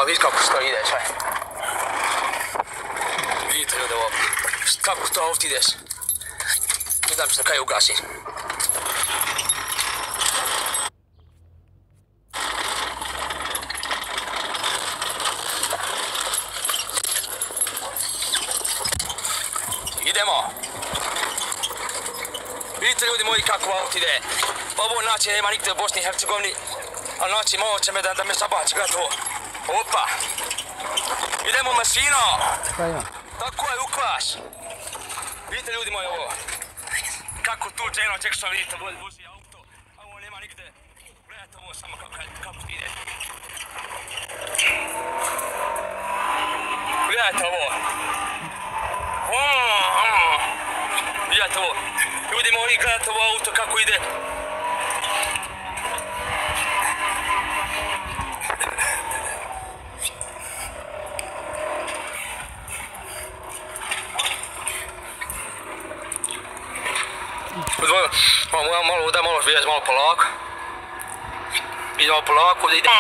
malo vidjeti kako što ide, čaj. Vidite ljudi ovo, kako to ovdje ideš. Ne znam što kaj ugasi. Idemo. Vidite ljudi moji kako auto ide. Ovo način nema nigdje u Bosni i Hercegovini. Ali način malo će me da me zabaci, gledajte ovo. Opa. Idemo mašino. Tako je, ukvaš. Vidite ljudi moji ovo. Kako tu dženo Jackson vidite vozi auto. A ovo nema nigdje. Gledajte ovo samo kako ide. Gledajte ovo. Gledajte ovo. Ljudi moji, gledajte ovo auto kako ide. Malo vidjeti, malo polako. Idemo polako, idemo.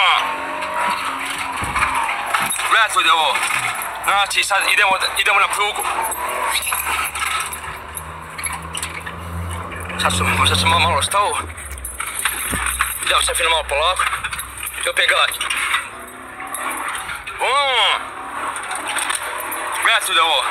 Gledajte ljudi ovo. Znači sad idemo na prugu. Sad sam malo stao. Idemo sad fino malo polako. I opet gledaj. Gledajte ljudi ovo.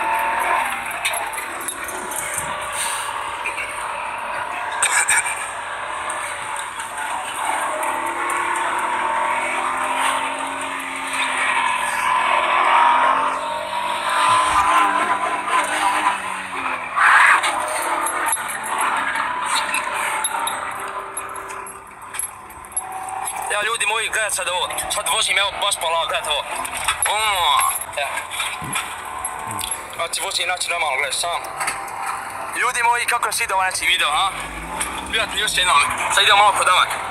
Evo ljudi moji, gledajte sad ovo, sad vozim, evo baš polako, gledajte ovo. Znači vozim, znači normalno, gledajte sam. Ljudi moji, kako si ide ovaj video, ha? Gledajte još jednom, sad idemo malo prodavat.